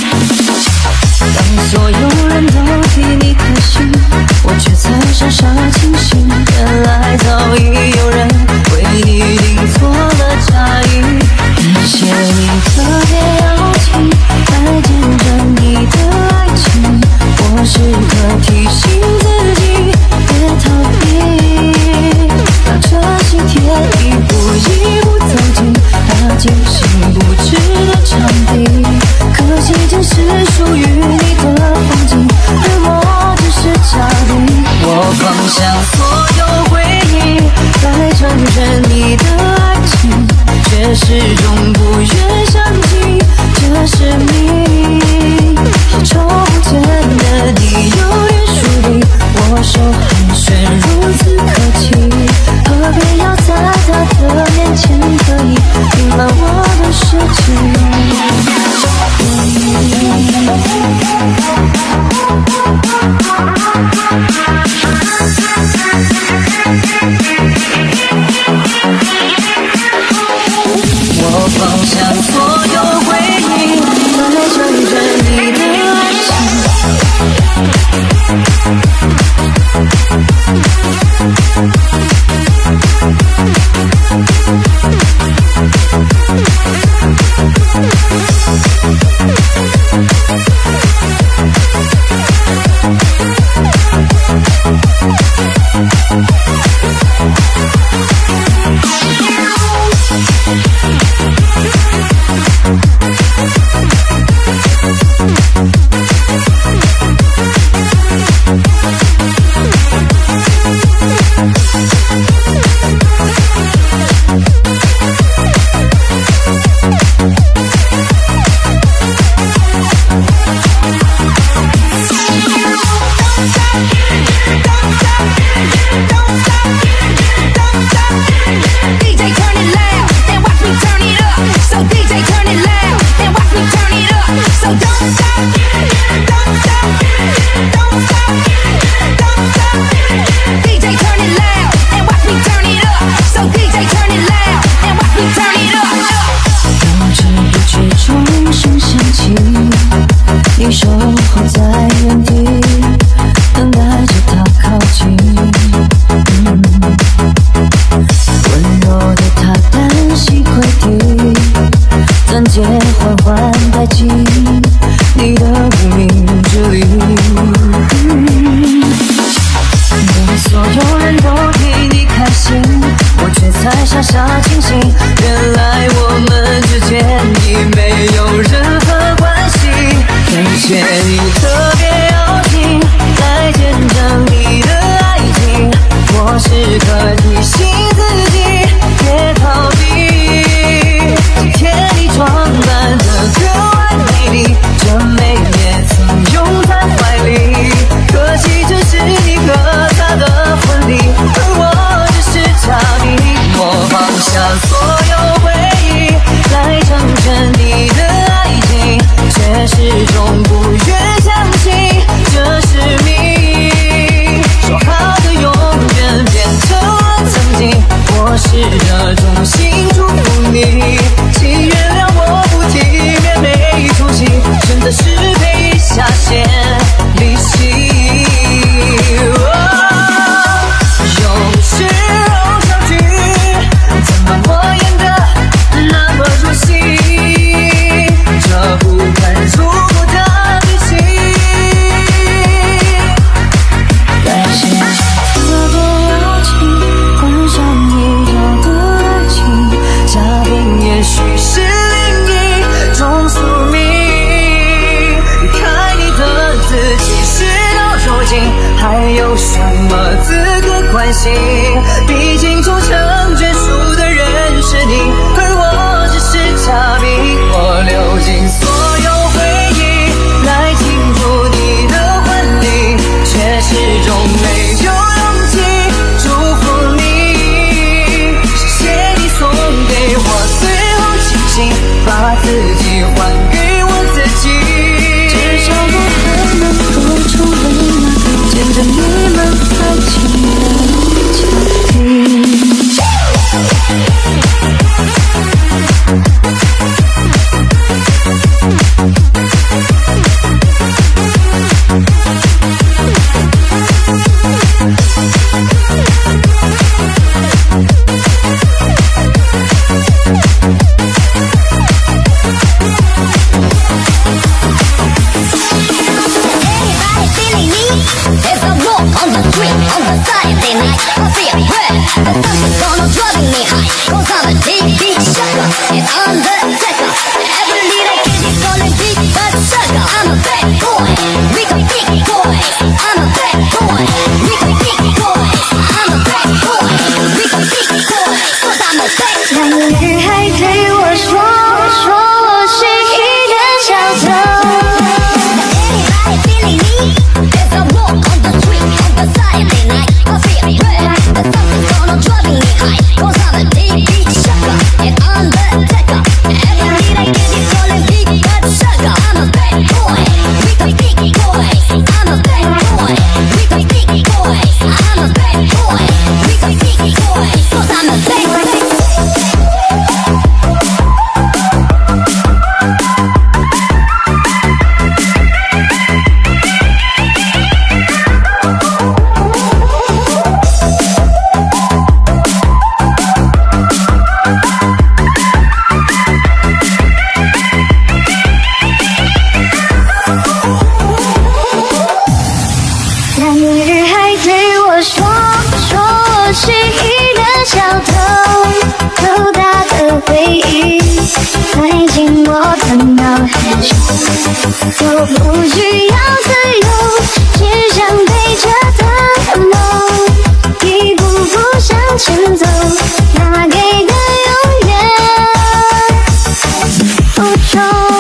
当所有人都替你开心，我却才傻傻清醒，原来早已有人为你订做了嫁衣。感谢你特别邀请来见证你的爱情，我时刻提醒自己别逃避，让这喜帖一步一步走进那精心布置的场地。可惜这是属于你的风景，而我只是嘉宾。我放下所有回忆来成全你的爱情，却始终不愿相信这是命。好久不见的你有点疏离，我手寒暄如此客气，何必要在他的面前刻意隐瞒我的事情。我放下所有回忆来成全你的爱你守候在原地，等待着他靠近。嗯、温柔的他单膝跪地，钻戒缓缓带进你的无名指里。嗯、当所有人都替你开心，我却才傻傻清醒，原来我们之间已没有任何关系。感谢你特别邀请来见证你的爱情，我时刻提醒自己别逃避。今天你装扮得格外美丽，这美也曾拥在怀里，可惜这是你和他的婚礼，而我只是嘉宾。我放下所有回忆来成全你的爱情，却始终不愿相信毕竟终成眷属的人是你，而我只是假名。我流尽所有回忆来庆祝你的婚礼，却始终没有勇气祝福你。谢谢你送给我最后清醒，把自己还给我自己。至少我还能够成为那个见证你们爱情的家庭。 我不需要自由，只想陪着他梦，一步步向前走，他给的永远不重。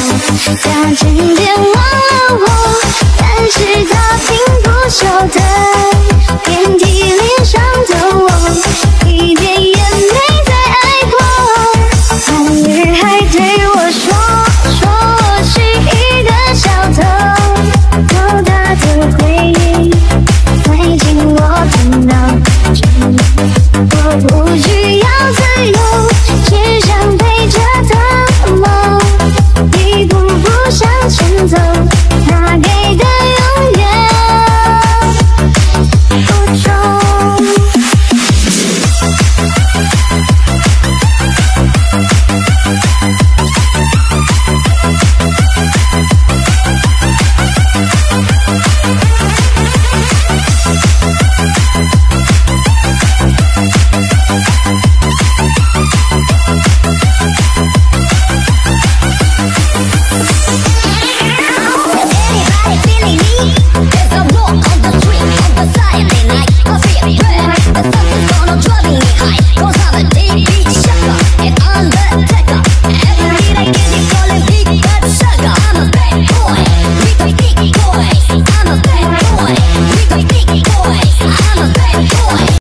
打进电话。